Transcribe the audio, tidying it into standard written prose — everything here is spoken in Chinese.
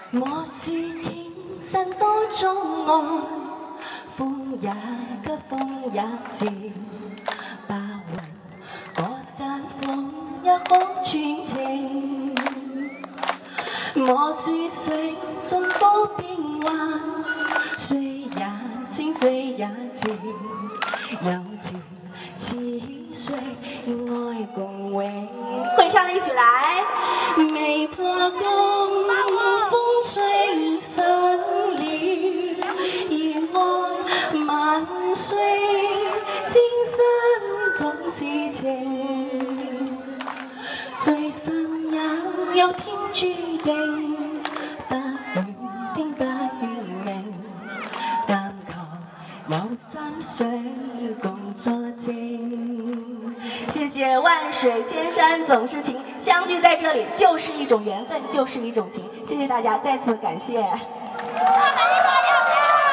我抒情山多障礙，風也急，風也漸，白雲過山峰也可傳情。我書水中多變幻，水也清，水也靜，有情似水，愛共榮。會唱的一起來，未破功，風吹散了，而愛萬歲，情深總是情，最深也有天注定，不願天不願命，但求有心水共作證。謝謝萬水千山總是情，相聚在這裡就是一種緣分，就是一種情。謝謝大家，再次感謝。